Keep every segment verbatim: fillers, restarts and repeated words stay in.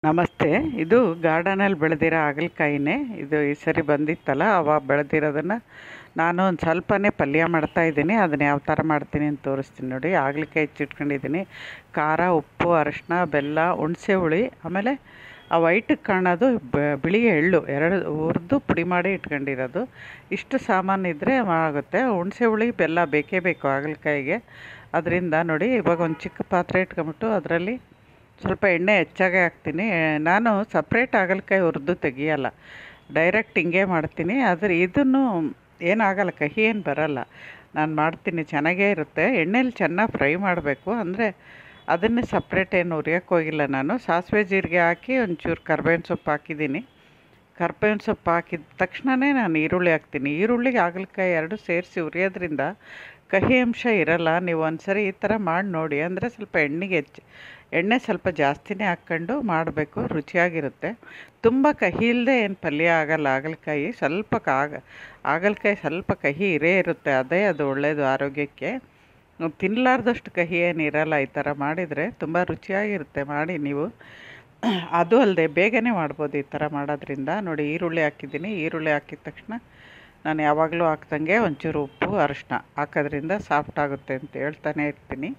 ನಮಸ್ತೆ. ಇದು ಗಾರ್ಡನಲ್ಲಿ ಬೆಳೆದಿರೋ ಹಾಗಲಕಾಯಿನೇ. ಇದು ಈ ಸರಿ ಬಂದಿತ್ತಲ್ಲ, ಅವಾಗ ಬೆಳೆದಿರೋದನ್ನು ನಾನು ಒಂದು ಸ್ವಲ್ಪನೇ ಪಲ್ಯ ಮಾಡ್ತಾಯಿದ್ದೀನಿ. ಅದನ್ನು ಯಾವ ಥರ ಮಾಡ್ತೀನಿ ಅಂತ ತೋರಿಸ್ತೀನಿ ನೋಡಿ. ಹಾಗಲಕಾಯಿ ಹೆಚ್ಚಿಟ್ಕೊಂಡಿದ್ದೀನಿ. ಖಾರ, ಉಪ್ಪು, ಅರಿಶಿನ, ಬೆಲ್ಲ, ಹುಣಸೆ ಹುಳಿ, ಆಮೇಲೆ ಆ ವೈಟಿಗೆ ಕಾಣೋದು ಬಿಳಿ ಎಳ್ಳು ಎರಡು ಹುರಿದು ಪುಡಿ ಮಾಡಿ ಇಟ್ಕೊಂಡಿರೋದು. ಇಷ್ಟು ಸಾಮಾನು ಇದ್ದರೆ ಆಗುತ್ತೆ. ಹುಣಸೆ ಹುಳಿ, ಬೆಲ್ಲ ಬೇಕೇ ಬೇಕು ಹಾಗಲಕಾಯಿಗೆ. ಅದರಿಂದ ನೋಡಿ, ಇವಾಗ ಒಂದು ಚಿಕ್ಕ ಪಾತ್ರೆ ಇಟ್ಕೊಂಬಿಟ್ಟು ಅದರಲ್ಲಿ ಸ್ವಲ್ಪ ಎಣ್ಣೆ ಹೆಚ್ಚಾಗೆ ಹಾಕ್ತೀನಿ. ನಾನು ಸಪ್ರೇಟ್ ಹಾಗಲಕಾಯಿ ಹುರಿದು ತೆಗಿಯಲ್ಲ, ಡೈರೆಕ್ಟ್ ಹಿಂಗೆ ಮಾಡ್ತೀನಿ. ಆದರೆ ಇದನ್ನು ಏನಾಗಲ್ಲ, ಕಹಿ ಏನು ಬರಲ್ಲ. ನಾನು ಮಾಡ್ತೀನಿ, ಚೆನ್ನಾಗೇ ಇರುತ್ತೆ. ಎಣ್ಣೆಲಿ ಚೆನ್ನಾಗಿ ಫ್ರೈ ಮಾಡಬೇಕು. ಅಂದರೆ ಅದನ್ನೇ ಸಪ್ರೇಟ್ ಏನು ಹುರಿಯೋಕ್ಕೆ ಹೋಗಿಲ್ಲ ನಾನು. ಸಾಸಿವೆ ಜೀರಿಗೆ ಹಾಕಿ ಒಂಚೂರು ಕರ್ಬೇವಿನ ಸೊಪ್ಪು ಹಾಕಿದ್ದೀನಿ. ಕರ್ಬೇವಿನ ಸೊಪ್ಪು ಹಾಕಿದ ತಕ್ಷಣವೇ ನಾನು ಈರುಳ್ಳಿ ಹಾಕ್ತೀನಿ. ಈರುಳ್ಳಿಗೆ ಹಾಗಲಕಾಯಿ ಎರಡು ಸೇರಿಸಿ ಹುರಿಯೋದ್ರಿಂದ ಕಹಿ ಅಂಶ ಇರಲ್ಲ. ನೀವು ಒಂದು ಸರಿ ಈ ಥರ ಮಾಡಿ ನೋಡಿ. ಅಂದರೆ ಸ್ವಲ್ಪ ಎಣ್ಣೆಗೆ ಹೆಚ್ಚು ಎಣ್ಣೆ ಸ್ವಲ್ಪ ಜಾಸ್ತಿನೇ ಹಾಕ್ಕೊಂಡು ಮಾಡಬೇಕು, ರುಚಿಯಾಗಿರುತ್ತೆ. ತುಂಬ ಕಹಿ ಇಲ್ಲದೆ ಏನು ಪಲ್ಯ ಆಗಲ್ಲ ಹಾಗಲಕಾಯಿ. ಸ್ವಲ್ಪ ಕಾಗ ಹಾಗಲಕಾಯಿ ಸ್ವಲ್ಪ ಕಹಿ ಇರೇ ಇರುತ್ತೆ, ಅದೇ ಅದು ಒಳ್ಳೆಯದು ಆರೋಗ್ಯಕ್ಕೆ. ತಿನ್ನಲಾರ್ದಷ್ಟು ಕಹಿ ಏನಿರಲ್ಲ. ಈ ಥರ ಮಾಡಿದರೆ ತುಂಬ ರುಚಿಯಾಗಿರುತ್ತೆ. ಮಾಡಿ ನೀವು. ಅದು ಅಲ್ಲದೆ ಬೇಗನೆ ಮಾಡ್ಬೋದು ಈ ಥರ ಮಾಡೋದ್ರಿಂದ. ನೋಡಿ, ಈರುಳ್ಳಿ ಹಾಕಿದ್ದೀನಿ. ಈರುಳ್ಳಿ ಹಾಕಿದ ತಕ್ಷಣ ನಾನು ಯಾವಾಗಲೂ ಹಾಕ್ದಂಗೆ ಒಂಚೂರು ಉಪ್ಪು, ಅರಿಶಿನ ಹಾಕೋದ್ರಿಂದ ಸಾಫ್ಟ್ ಆಗುತ್ತೆ ಅಂತ ಹೇಳ್ತಾನೆ ಇರ್ತೀನಿ.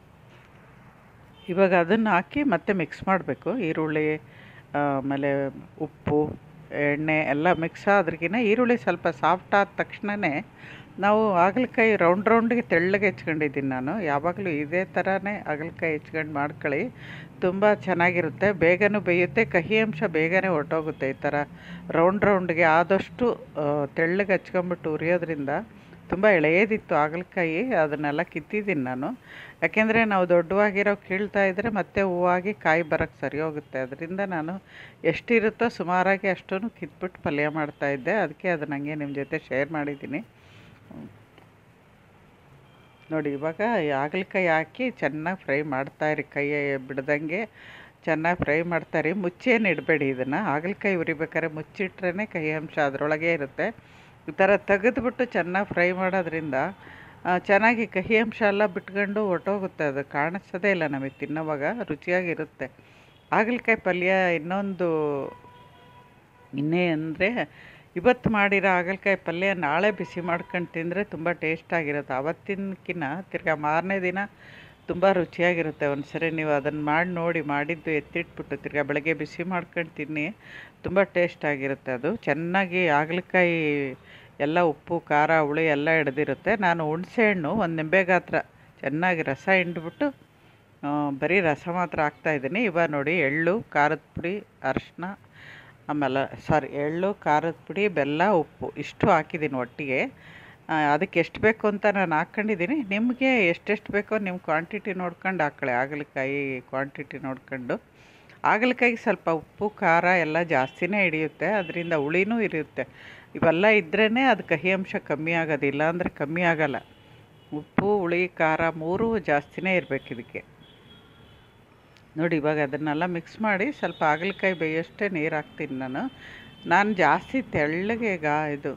ಇವಾಗ ಅದನ್ನು ಹಾಕಿ ಮತ್ತೆ ಮಿಕ್ಸ್ ಮಾಡಬೇಕು. ಈರುಳ್ಳಿ, ಆಮೇಲೆ ಉಪ್ಪು, ಎಣ್ಣೆ ಎಲ್ಲ ಮಿಕ್ಸ್ ಆದ್ರಿಗಿನ ಈರುಳ್ಳಿ ಸ್ವಲ್ಪ ಸಾಫ್ಟ್ ಆದ ತಕ್ಷಣವೇ ನಾವು ಹಾಗಲಕಾಯಿ ರೌಂಡ್ ರೌಂಡಿಗೆ ತೆಳ್ಳಗೆ ಹೆಚ್ಕೊಂಡಿದ್ದೀನಿ ನಾನು. ಯಾವಾಗಲೂ ಇದೇ ಥರನೇ ಹಾಗಲಕಾಯಿ ಹೆಚ್ಕೊಂಡು ಮಾಡ್ಕೊಳ್ಳಿ, ತುಂಬ ಚೆನ್ನಾಗಿರುತ್ತೆ. ಬೇಗನೂ ಬೇಯುತ್ತೆ, ಕಹಿ ಅಂಶ ಬೇಗನೆ ಹೊರಟೋಗುತ್ತೆ. ಈ ಥರ ರೌಂಡ್ ರೌಂಡ್ಗೆ ಆದಷ್ಟು ತೆಳ್ಳಗೆ ಹಚ್ಕೊಂಬಿಟ್ಟು ಹುರಿಯೋದ್ರಿಂದ. ತುಂಬ ಎಳೆಯದಿತ್ತು ಹಾಗಲಕಾಯಿ, ಅದನ್ನೆಲ್ಲ ಕಿತ್ತಿದ್ದೀನಿ ನಾನು. ಯಾಕೆಂದರೆ ನಾವು ದೊಡ್ಡವಾಗಿರೋ ಕೀಳ್ತಾ ಇದ್ದರೆ ಮತ್ತೆ ಹೂವಾಗಿ ಕಾಯಿ ಬರೋಕ್ಕೆ ಸರಿ ಹೋಗುತ್ತೆ. ಅದರಿಂದ ನಾನು ಎಷ್ಟಿರುತ್ತೋ ಸುಮಾರಾಗಿ ಅಷ್ಟೂ ಕಿತ್ಬಿಟ್ಟು ಪಲ್ಯ ಮಾಡ್ತಾಯಿದ್ದೆ. ಅದಕ್ಕೆ ಅದನ್ನ ಹಂಗೆ ನಿಮ್ಮ ಜೊತೆ ಶೇರ್ ಮಾಡಿದ್ದೀನಿ ನೋಡಿ. ಇವಾಗ ಹಾಗಲಕಾಯಿ ಹಾಕಿ ಚೆನ್ನಾಗಿ ಫ್ರೈ ಮಾಡ್ತಾಯಿರಿ, ಕೈ ಬಿಡ್ದಂಗೆ ಚೆನ್ನಾಗಿ ಫ್ರೈ ಮಾಡ್ತಾಯಿರಿ. ಮುಚ್ಚೇನು ಇಡಬೇಡಿ ಇದನ್ನು. ಹಾಗಲಕಾಯಿ ಹುರಿಬೇಕಾದ್ರೆ ಮುಚ್ಚಿಟ್ರೇ ಕಹಿ ಅಂಶ ಅದರೊಳಗೆ ಇರುತ್ತೆ. ಈ ಥರ ತೆಗೆದುಬಿಟ್ಟು ಚೆನ್ನಾಗಿ ಫ್ರೈ ಮಾಡೋದ್ರಿಂದ ಚೆನ್ನಾಗಿ ಕಹಿ ಅಂಶ ಎಲ್ಲ ಬಿಟ್ಕೊಂಡು ಹೊರ್ಟೋಗುತ್ತೆ. ಅದು ಕಾಣಿಸೋದೇ ಇಲ್ಲ ನಮಗೆ ತಿನ್ನೋವಾಗ, ರುಚಿಯಾಗಿರುತ್ತೆ. ಹಾಗಲಕಾಯಿ ಪಲ್ಯ ಇನ್ನೊಂದು ಇನ್ನೇ ಅಂದರೆ, ಇವತ್ತು ಮಾಡಿರೋ ಹಾಗಲಕಾಯಿ ಪಲ್ಯ ನಾಳೆ ಬಿಸಿ ಮಾಡ್ಕೊಂಡು ತಿಂದರೆ ತುಂಬ ಟೇಸ್ಟಾಗಿರುತ್ತೆ. ಆವತ್ತಿನಕಿನ್ನ ತಿರ್ಗಾ ಮಾರನೇ ದಿನ ತುಂಬ ರುಚಿಯಾಗಿರುತ್ತೆ. ಒಂದು ಸರಿ ನೀವು ಅದನ್ನು ಮಾಡಿ ನೋಡಿ, ಮಾಡಿದ್ದು ಎತ್ತಿಟ್ಬಿಟ್ಟು ತಿರ್ಗಾ ಬೆಳಗ್ಗೆ ಬಿಸಿ ಮಾಡ್ಕೊಂಡು ತಿನ್ನಿ, ತುಂಬ ಟೇಸ್ಟಾಗಿರುತ್ತೆ. ಅದು ಚೆನ್ನಾಗಿ ಹಾಗಲಕಾಯಿ ಎಲ್ಲ ಉಪ್ಪು, ಖಾರ, ಹುಳಿ ಎಲ್ಲ ಹಿಡ್ದಿರುತ್ತೆ. ನಾನು ಹುಣಸೆಹಣ್ಣು ಒಂದು ನಿಂಬೆ ಗಾತ್ರ ಚೆನ್ನಾಗಿ ರಸ ಹಿಂಡ್ಬಿಟ್ಟು ಬರೀ ರಸ ಮಾತ್ರ ಹಾಕ್ತಾಯಿದ್ದೀನಿ. ಇವಾಗ ನೋಡಿ, ಎಳ್ಳು, ಖಾರದ ಪುಡಿ, ಅರಿಶಿನ, ಆಮೇಲೆ ಸಾರಿ ಎಳ್ಳು, ಖಾರದ ಪುಡಿ, ಬೆಲ್ಲ, ಉಪ್ಪು ಇಷ್ಟು ಹಾಕಿದ್ದೀನಿ ಒಟ್ಟಿಗೆ. ಅದಕ್ಕೆ ಎಷ್ಟು ಬೇಕು ಅಂತ ನಾನು ಹಾಕ್ಕೊಂಡಿದ್ದೀನಿ. ನಿಮಗೆ ಎಷ್ಟೆಷ್ಟು ಬೇಕೋ ನಿಮ್ಮ ಕ್ವಾಂಟಿಟಿ ನೋಡ್ಕೊಂಡು ಹಾಕ್ಕೊಳ್ಳಿ, ಹಾಗಲಕಾಯಿ ಕ್ವಾಂಟಿಟಿ ನೋಡ್ಕೊಂಡು. ಹಾಗಲಕಾಯಿಗೆ ಸ್ವಲ್ಪ ಉಪ್ಪು, ಖಾರ ಎಲ್ಲ ಜಾಸ್ತಿನೇ ಹಿಡಿಯುತ್ತೆ, ಅದರಿಂದ ಹುಳಿನೂ ಇರುತ್ತೆ. ಇವೆಲ್ಲ ಇದ್ರೇ ಅದು ಕಹಿ ಅಂಶ ಕಮ್ಮಿ ಆಗೋದಿಲ್ಲ, ಅಂದರೆ ಕಮ್ಮಿ ಆಗೋಲ್ಲ. ಉಪ್ಪು, ಹುಳಿ, ಖಾರ ಮೂರೂ ಜಾಸ್ತಿನೇ ಇರಬೇಕು ಇದಕ್ಕೆ ನೋಡಿ. ಇವಾಗ ಅದನ್ನೆಲ್ಲ ಮಿಕ್ಸ್ ಮಾಡಿ ಸ್ವಲ್ಪ ಹಾಗಲಕಾಯಿ ಬೇಯಷ್ಟೇ ನೀರು ಹಾಕ್ತೀನಿ ನಾನು. ನಾನು ಜಾಸ್ತಿ ತೆಳ್ಳಗೆ ಈಗ ಇದು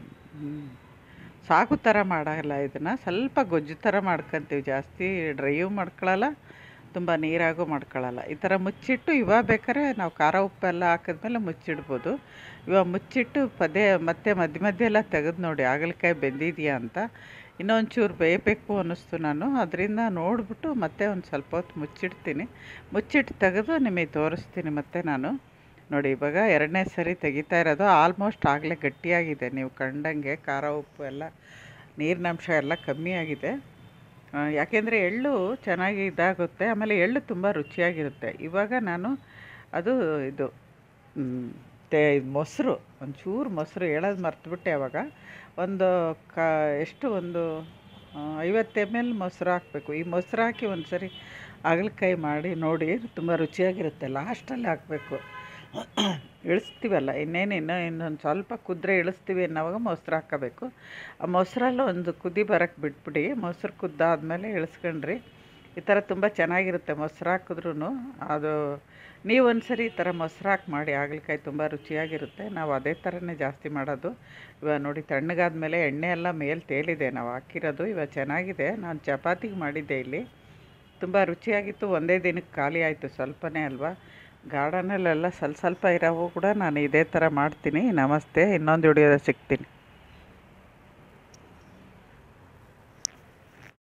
ಸಾಗು ಥರ ಮಾಡೋಲ್ಲ, ಇದನ್ನು ಸ್ವಲ್ಪ ಗೊಜ್ಜು ಥರ ಮಾಡ್ಕೊತೀವಿ. ಜಾಸ್ತಿ ಡ್ರೈಯೂ ಮಾಡ್ಕೊಳ್ಳಲ್ಲ, ತುಂಬ ನೀರಾಗೂ ಮಾಡ್ಕೊಳ್ಳಲ್ಲ. ಈ ಥರ ಮುಚ್ಚಿಟ್ಟು ಇವಾಗ ಬೇಕಾದ್ರೆ ನಾವು ಖಾರ ಉಪ್ಪೆಲ್ಲ ಹಾಕಿದ್ಮೇಲೆ ಮುಚ್ಚಿಡ್ಬೋದು. ಇವಾಗ ಮುಚ್ಚಿಟ್ಟು ಪದೇ ಮತ್ತೆ ಮಧ್ಯ ಮಧ್ಯ ಎಲ್ಲ ತೆಗೆದು ನೋಡಿ ಹಾಗಲಕಾಯಿ ಬೆಂದಿದೆಯಾ ಅಂತ. ಇನ್ನೊಂಚೂರು ಬೇಯಬೇಕು ಅನ್ನಿಸ್ತು ನಾನು, ಅದರಿಂದ ನೋಡಿಬಿಟ್ಟು ಮತ್ತೆ ಒಂದು ಸ್ವಲ್ಪ ಹೊತ್ತು ಮುಚ್ಚಿಡ್ತೀನಿ. ಮುಚ್ಚಿಟ್ಟು ತೆಗೆದು ನಿಮಗೆ ತೋರಿಸ್ತೀನಿ ಮತ್ತೆ ನಾನು. ನೋಡಿ, ಇವಾಗ ಎರಡನೇ ಸರಿ ತೆಗಿತಾ ಇರೋದು. ಆಲ್ಮೋಸ್ಟ್ ಆಗಲೇ ಗಟ್ಟಿಯಾಗಿದೆ, ನೀವು ಕಂಡಂಗೆ ಖಾರ ಉಪ್ಪು ಎಲ್ಲ ನೀರಿನಂಶ ಎಲ್ಲ ಕಮ್ಮಿ ಆಗಿದೆ. ಯಾಕೆಂದರೆ ಎಳ್ಳು ಚೆನ್ನಾಗಿ ಇದಾಗುತ್ತೆ, ಆಮೇಲೆ ಎಳ್ಳು ತುಂಬ ರುಚಿಯಾಗಿರುತ್ತೆ. ಇವಾಗ ನಾನು ಅದು ಇದು ತೇ ಮೊಸರು, ಒಂಚೂರು ಮೊಸರು ಹೇಳೋದು ಮರ್ತುಬಿಟ್ಟೆ. ಅವಾಗ ಒಂದು ಕ ಎಷ್ಟು ಒಂದು ಐವತ್ತು ಎಮ್ ಎಲ್ ಮೊಸರು ಹಾಕಬೇಕು. ಈ ಮೊಸರು ಹಾಕಿ ಒಂದು ಸರಿ ಹಾಗಲಕಾಯಿ ಮಾಡಿ ನೋಡಿ, ತುಂಬ ರುಚಿಯಾಗಿರುತ್ತೆ. ಲಾಸ್ಟಲ್ಲಿ ಹಾಕಬೇಕು, ಇಳಿಸ್ತೀವಲ್ಲ ಇನ್ನೇನು ಇನ್ನೂ ಇನ್ನೊಂದು ಸ್ವಲ್ಪ ಕುದ್ರೆ ಇಳಿಸ್ತೀವಿ ಅನ್ನೋವಾಗ ಮೊಸರು ಹಾಕೋಬೇಕು. ಆ ಮೊಸರಲ್ಲಿ ಒಂದು ಕುದಿ ಬರೋಕ್ಕೆ ಬಿಟ್ಬಿಡಿ. ಮೊಸರು ಕುದ್ದಾದ್ಮೇಲೆ ಇಳಿಸ್ಕೊಂಡ್ರಿ. ಈ ಥರ ತುಂಬ ಚೆನ್ನಾಗಿರುತ್ತೆ ಮೊಸರು ಹಾಕಿದ್ರೂ. ಅದು ನೀವು ಒಂದು ಸರಿ ಈ ಥರ ಮೊಸರು ಹಾಕಿ ಮಾಡಿ, ಹಾಗಲಕಾಯಿ ತುಂಬ ರುಚಿಯಾಗಿರುತ್ತೆ. ನಾವು ಅದೇ ಥರನೇ ಜಾಸ್ತಿ ಮಾಡೋದು. ಇವಾಗ ನೋಡಿ, ತಣ್ಣಗಾದ್ಮೇಲೆ ಎಣ್ಣೆ ಎಲ್ಲ ಮೇಲೆ ತೇಲಿದೆ ನಾವು ಹಾಕಿರೋದು. ಇವಾಗ ಚೆನ್ನಾಗಿದೆ. ನಾನು ಚಪಾತಿಗೆ ಮಾಡಿದ್ದೆ ಇಲ್ಲಿ, ತುಂಬ ರುಚಿಯಾಗಿತ್ತು. ಒಂದೇ ದಿನಕ್ಕೆ ಖಾಲಿ ಆಯಿತು, ಸ್ವಲ್ಪನೇ ಅಲ್ವಾ. ಗಾರ್ಡನಲ್ಲೆಲ್ಲ ಸ್ವಲ್ಪ ಸ್ವಲ್ಪ ಇರೋವು ಕೂಡ ನಾನು ಇದೇ ಥರ ಮಾಡ್ತೀನಿ. ನಮಸ್ತೆ, ಇನ್ನೊಂದು ವಿಡಿಯೋದಲ್ಲಿ ಸಿಗ್ತೀನಿ.